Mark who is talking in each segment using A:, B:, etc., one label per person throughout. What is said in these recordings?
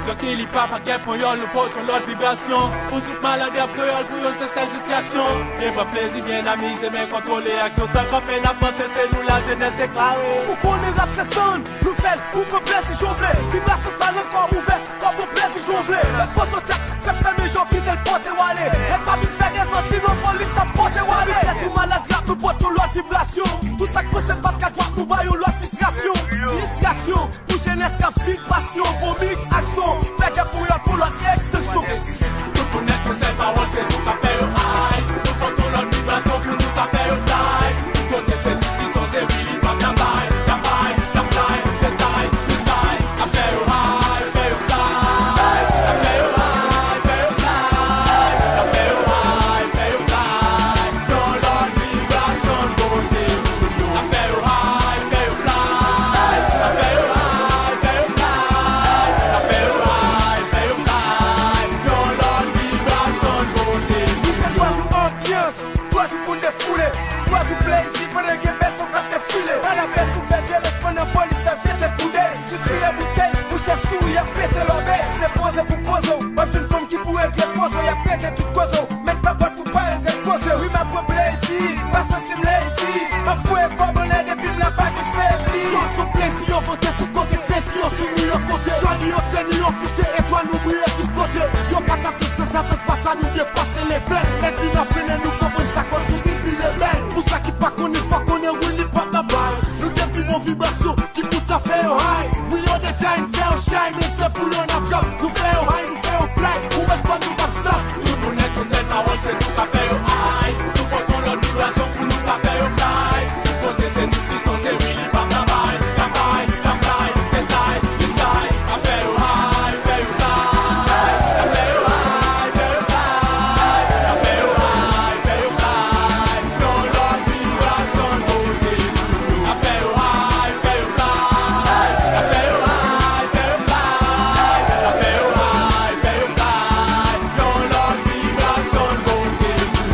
A: Quand il y pas qu'un pour yon, nous portons l'autre vibration. Pour toute maladie après yon, pour yon c'est cette distraction. Bien pas plaisir, bien amusé, mais contrôler l'action. Sans camper n'a pensé, c'est nous la jeunesse déclarée.
B: Pour qu'on est rap, c'est son, nous fait, ou qu'on plaise si j'en voulais. Vibration ça le corps ouvert, comme on plaise si j'en voulais. Mais faut sauter, c'est fait mes gens qui te le portent et wallet. Et pas vite faire des sorties, sinon police ça porte et wallet. C'est malade rap, nous portons l'autre vibration. Tout ça que possède pas de 4 jours, nous baillons l'autre frustration. Distraction, pour jeunesse, rap, passion, bon mix, action. Fait que pour l'autre extension.
A: Tout pour naître, c'est parole, c'est tout taper au high. Nous portons l'autre vibration pour nous taper au fly. Côté cette discussion, c'est really pas la baille, la baille, la fly, the die, the die. Taper au high, taper au fly. Taper au high, taper au fly. Taper au high, taper au fly. Dans l'autre vibration, beauté. Taper au high, taper au fly. Taper au high, taper au fly. Taper au high, taper au fly. Dans l'autre vibration, beauté.
B: C'est toi joue ambiance, toi joue pour défouler. Toi joue plaisir, pour les games belles, faut quand t'es filé. Dans la bête, tout fait bien, laisse prendre un police, ça vient te couder. Si tu es bouteille, bouche à sous, y'a pété l'obé. C'est posé pour poser, pas une femme qui pourrait être posée, y'a pété tout cause. Même pas votre pour pas être posé. Oui, ma propre plaisir, pas sensible ici. Ma fouet, comme on est depuis la bague de faibli. Dans son plaisir, on vote tout côté, plaisir, on sourit le côté. Jolie, on saigne, on fixe, étoile, nous brille tout côté. Y'ont pas qu'à tout ça, toute face à nous dépasser les veines. Et puis, n'a peine, nous comprenons ça, qu'on sourit, puis les belles. Pour ça qui pas qu'on est, pas qu'on est, oui, pas de balle. Nous depuis mon vibration, qui tout à fait au high. Oui, on est time, fait au shine, et c'est pour l'on a top. Nous fait au high, nous fait au fly, où est-ce qu'on nous passe ça?
A: Tout pour naître, c'est parole, c'est tout taper au high. Nous portons l'autre vibration pour nous taper au fly. Côté cette discussion, c'est really pas la baille, la baille, la fly, the die, the die. Taper au high, taper au fly. Taper au high, taper au fly. Taper au high, taper au fly. Dans l'autre vibration, beauté. Taper au high, taper au fly. Taper au high, taper au fly. Taper au high, taper au fly. Dans l'autre vibration, beauté.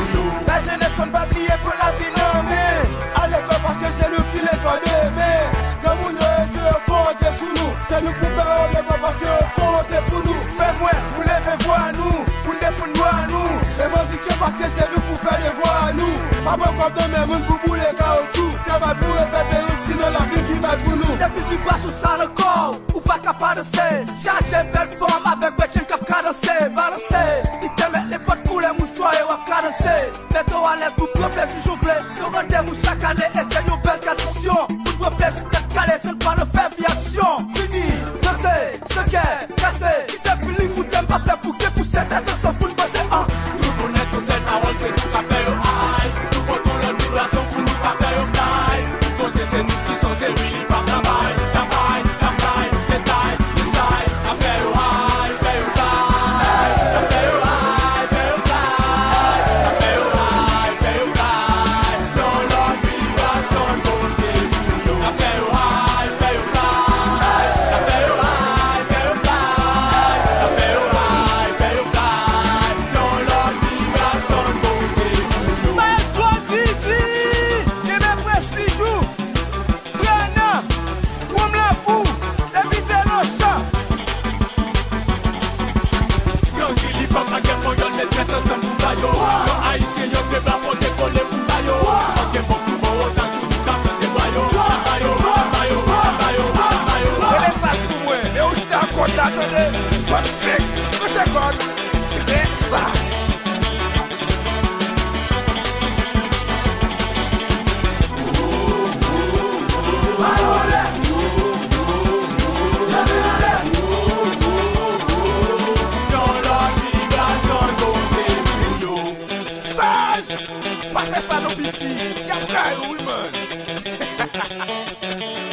B: La jeunesse, on va oublier pour la vie, non, mais. À l'école, parce que c'est nous qui les doit d'aimer. Comme on est, je compte sur nous. C'est nous pour faire, on les voit parce que compte pour nous. Fais-moi, vous levez voix à nous. Vous défendez à nous. Et vous dites parce que c'est nous pour faire des voix à nous. Pas bon comme demain, même pour bouler caoutchouc. Travail pour faire payer, sinon la vie qui va pour nous. Depuis tu passes sur ça le corps, ou pas capable de danser. Chercher belle forme avec Betchen cap cadencer. Balancer, il te met les potes couler, mouchoir et wap cadencer. Mets-toi à l'aise pour propre si j'ouvre. Sur un démou chaque année, essaye une belle tradition. Pour propre si t'es calé, c'est pas de faire action. Fini, danser, ce qu'est, casser. Si t'es feeling ou t'aimes pas faire pour que pousser attention pour nous passer un.
A: Tout pour naître, c'est parole, c'est tout taper au high. Nous portons l'autre vibration pour nous taper au fly. Côté cette discussion, c'est really pas la baille, la baille, la fly, the die, the die. Taper au high, taper au fly. Taper au high, taper au fly. Taper au high, taper au fly. Dans l'autre vibration, beauté. Taper au high, taper au fly. Taper au high, taper au fly. Taper au high, taper au fly. Dans l'autre vibration, beauté.
B: Maestro Didi, qui me prestige, Brianna, Oum la Pou, évitez le chat.
A: Yo qui li pas ma guerre pour yon les traîtres sans moubayo. Yo haïtien yo que blanc pour décoller moubayo. Ok bon tout bon aux anges nous capte des boyaux. Tabayo, tabayo, tabayo, tabayo.
B: Et les sages pour moi, et où j'étais en compte d'attendre, toi tu fais, que j'ai compte, c'est ça.
A: Dans l'autre vibration, beauté.
B: Sage, pas faire ça nos petits, y'a vrai, oui man.